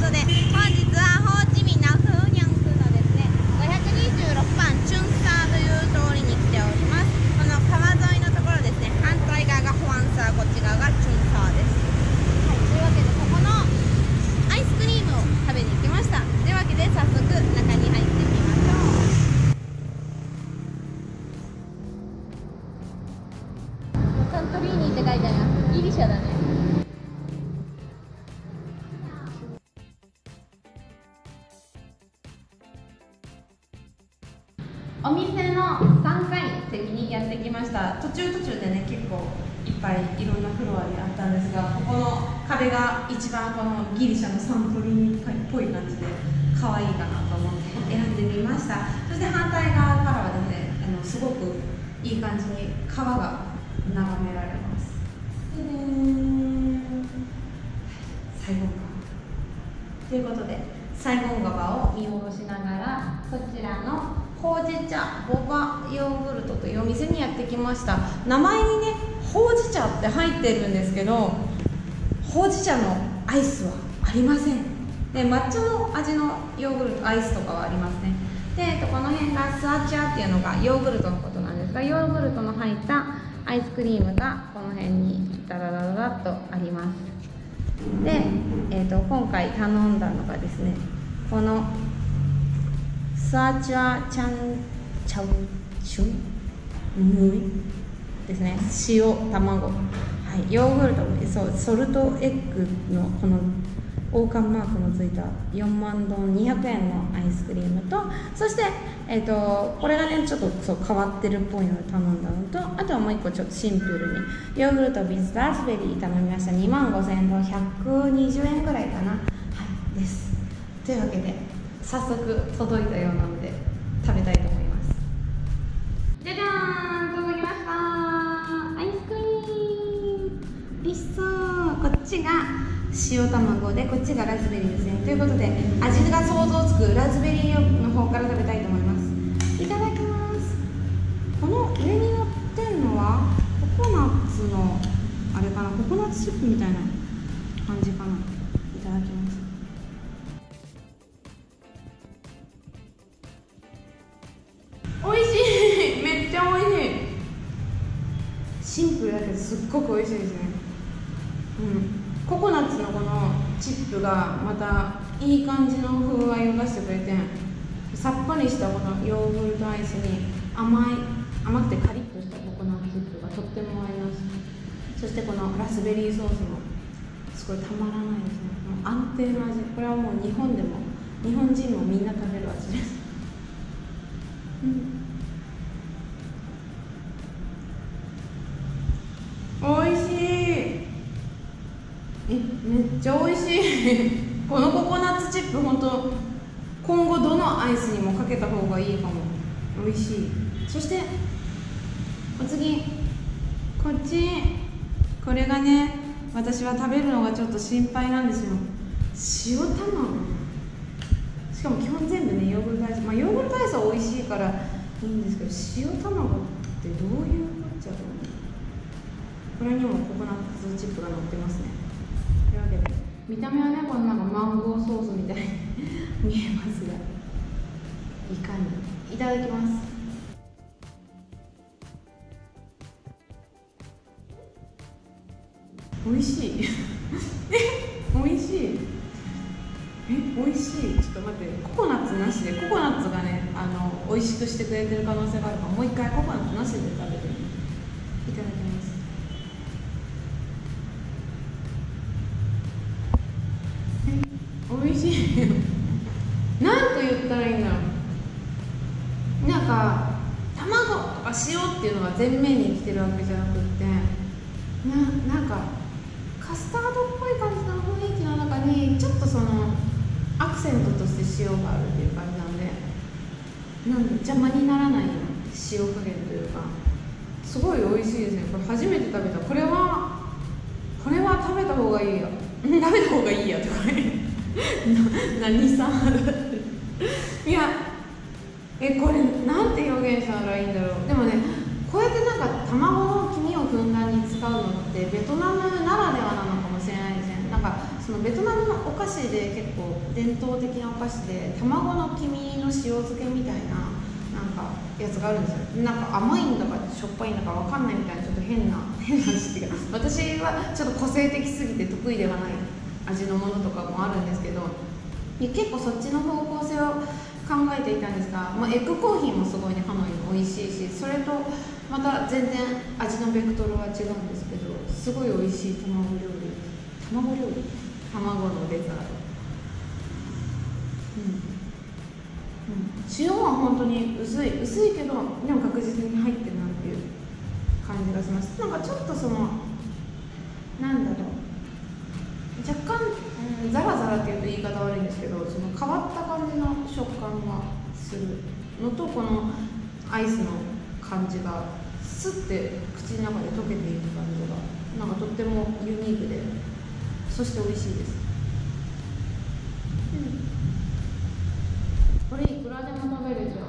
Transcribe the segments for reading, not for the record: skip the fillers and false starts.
ことで本日はホーチミンのフーニャン区のですね526番チュンサーという通りに来ております。この川沿いのところですね、反対側がホアンサー、こっち側がチュンサーです。はい、というわけでここのアイスクリームを食べに行きました。というわけで早速中に入ってみましょう。サントリーニって書いてあります。ギリシャだね。お店の3階席にやってきました。途中でね、結構いっぱいいろんなフロアであったんですが、ここの壁が一番このギリシャのサントリーニっぽい感じで可愛いかなと思って選んでみました。そして反対側からはですね、すごくいい感じに川が眺められます。サイゴン川ということで、サイゴン川を見下ろしながら、こちらのほうじ茶ボバヨーグルトというお店にやってきました。名前にね、ほうじ茶って入ってるんですけど、ほうじ茶のアイスはありません。で、抹茶の味のヨーグルトアイスとかはありますね。で、この辺がスアチャっていうのがヨーグルトのことなんですが、ヨーグルトの入ったアイスクリームがこの辺にダラダラダラっとあります。で、今回頼んだのがですね、このスアチャチャンチャウチュムイですね、塩卵、はい、ヨーグルト、ソルトエッグのこの王冠マークのついた4万ドン200円のアイスクリームと、そして、これがねちょっと変わってるっぽいので頼んだのと、あとはもう1個ちょっとシンプルにヨーグルトビズラズベリー頼みました。2万5000円の120円ぐらいかな、はい、です。というわけで早速届いたようなので食べたいと思います。じゃじゃーん、届きました。アイスクリーム美味しそう。こっちが塩卵で、こっちがラズベリーですね。ということで味が想像つくラズベリーの方から食べたいと思います。いただきます。この上に乗ってるのはココナッツのあれかな、ココナッツチップみたいな感じかな。いただきます。美味しい。めっちゃ美味しい。シンプルだけどすっごく美味しいですね。ココナッツのこのチップがまたいい感じの風合いを出してくれて、さっぱりしたこのヨーグルトアイスに甘くてカリッとしたココナッツチップがとっても合います。そしてこのラズベリーソースもすごいたまらないですね。もう安定の味。これはもう日本人もみんな食べる味です。美味しい。めっちゃ美味しい。このココナッツチップ本当今後どのアイスにもかけた方がいいかも。美味しい。そしてお次こっち、これがね、私は食べるのがちょっと心配なんですよ。塩卵、しかも基本全部ねヨーグルトアイス、ヨーグルトアイスは美味しいからいいんですけど、塩卵ってどういうこっちゃろう。これにもココナッツチップが乗ってますね。というわけで見た目はね、このなんかマンゴーソースみたいに見えますが、いかに。いただきます。美味しい。美味しい。美味しい。ちょっと待って、ココナッツなしで、ココナッツがね美味しくしてくれてる可能性があるから、もう一回ココナッツなしで食べてみる。いただきます。美味しい。なんと言ったらいいんだろう。なんか卵とか塩っていうのが前面に来てるわけじゃなくって、なんかカスタードっぽい感じの雰囲気の中にちょっとそのアクセントとして塩があるっていう感じなんで、邪魔にならないような塩加減というか、すごい美味しいですね。これ初めて食べた。これは食べた方がいいよ。食べた方がいいやとか何さいや、これなんて表現したらいいんだろう。でもね、こうやってなんか卵の黄身をふんだんに使うのってベトナムならではなのかもしれないですね。なんかそそのベトナムのお菓子で結構伝統的なお菓子で、卵の黄身の塩漬けみたいななんかやつがあるんですよ。なんか甘いんだかしょっぱいんだかわかんないみたいな、ちょっと変な味っていうか、私はちょっと個性的すぎて得意ではない味のものとかもあるんですけど、結構そっちの方向性を考えていたんですが、エッグコーヒーもすごいね、ハノイの美味しいし、それとまた全然味のベクトルは違うんですけど、すごい美味しい卵のデザート、塩は本当に薄いけど、でも確実に入ってるなっていう感じがします。なんかちょっとそのなんだろう、若干、ザラザラっていうと言い方悪いんですけど、その変わった感じの食感がするのと、このアイスの感じがスッて口の中で溶けていく感じがなんかとってもユニークで、そして美味しいです。これいくらでも食べれちゃう。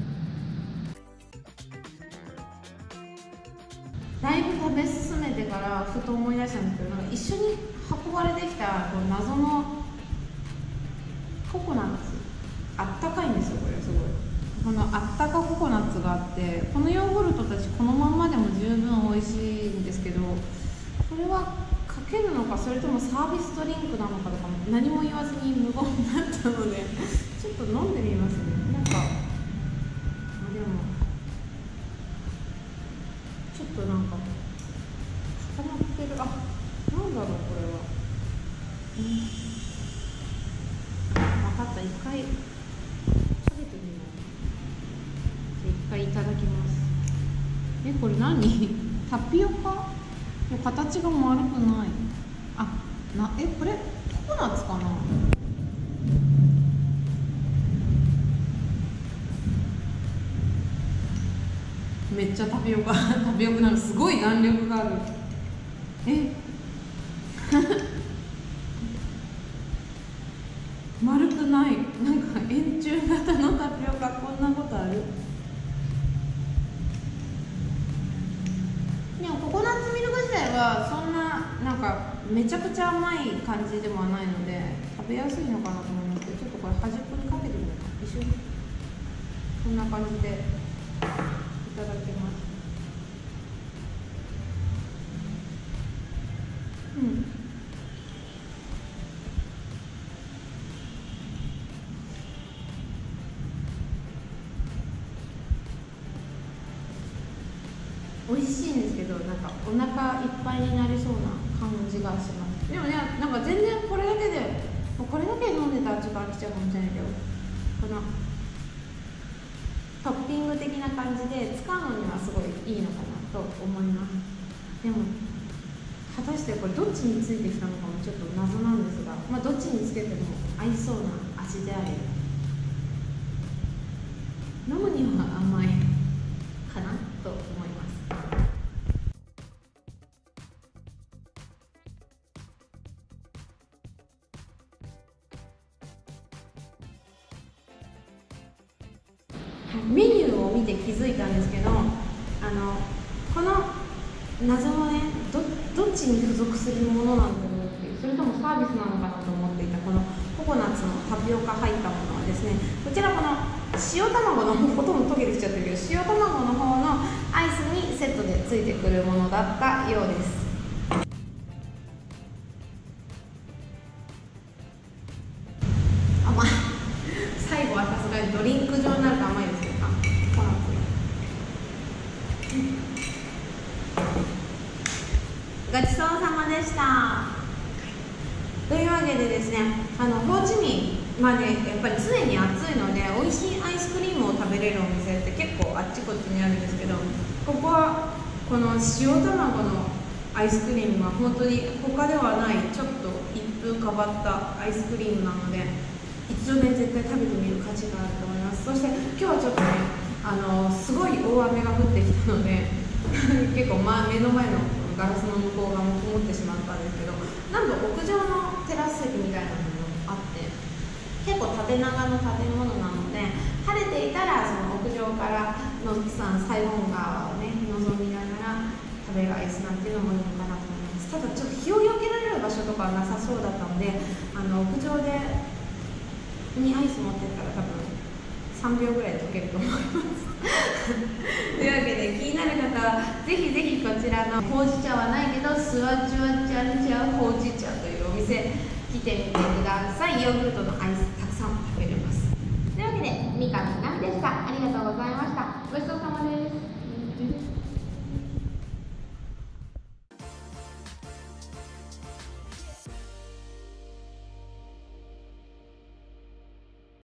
だいぶ食べ進めてからふと思い出したんですけど、なんか一緒に運ばれてきたこう謎のココナッツ、あったかいんですよ。これすごい、このあったかココナッツがあって、このヨーグルトたちこのまんまでも十分美味しいんですけど、これはかけるのか、それともサービスドリンクなのかとかも何も言わずに無言になったのでちょっと飲んでみますね。なんかでもちょっとなんか固まってる。あ、なんだろうこれは。分かった、一回食べてみよう。一回いただきます。これ何タピオカの形が丸くない。これココナッツかな。めっちゃタピオカなんかすごい弾力がある。丸くない。なんか円柱型のタピオカ、こんなことある。でもココナッツミルク自体はそんななんかめちゃくちゃ甘い感じでもないので食べやすいのかなと思いますけど、ちょっとこれ端っこにかけてみようか。一緒にこんな感じでいただきます。美味しいんですけど、なんかお腹いっぱいになりそうな感じがします。でもね、なんか全然これだけ飲んでたらちょっと飽きちゃうかもしれないけど、このトッピング的な感じで使うのにはすごいいいのかなと思います。でも果たしてこれどっちについてきたのかもちょっと謎なんですが、どっちにつけても合いそうな味であり、飲むには甘いかなと思います。メニューを見て気づいたんですけど、この謎のね、どっちに付属するものなんだろうっていう、それともサービスなのかなと思っていたこのココナッツのタピオカ入ったものはですね、こちらこの塩卵のほとんど溶けてきちゃってるけど、塩卵の方のアイスにセットでついてくるものだったようです。甘い最後はさすがにドリンク状になると甘いですけど、ココナッツごちそうさまでした。というわけでですね、ホーチミンまでやっぱり常に暑いので、美味しいアイスクリームを食べれるお店って結構あっちこっちにあるんですけど、ここはこの塩卵のアイスクリームは本当に他ではないちょっと一風変わったアイスクリームなので、一度ね絶対食べてみる価値があると思います。そして今日はちょっとね、すごい大雨が降ってきたので結構目の前のガラスの向こう側も曇ってしまったんですけど、なんと屋上のテラス席みたいなのもあって、結構縦長の建物なので、晴れていたらその屋上からのサイゴン川をね望みながら食べるアイスなんていうのもいいのかなと思います。ただちょっと日をよけられる場所所とかはなさそうだったので、屋上でにアイス持ってったら多分3秒ぐらいで溶けると思いますというわけで、気になる方はぜひぜひこちらのほうじ茶はないけどスワチュワチャンチャほうじ茶というお店来てみてください。ヨーグルトのアイスたくさん食べれます。というわけで、三上なみでした。ありがとうございました。ごちそうさまです。